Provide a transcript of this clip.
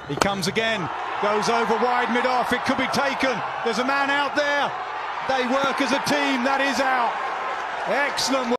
He comes again, goes over wide mid-off, it could be taken. There's a man out there. They work as a team, that is out. Excellent work.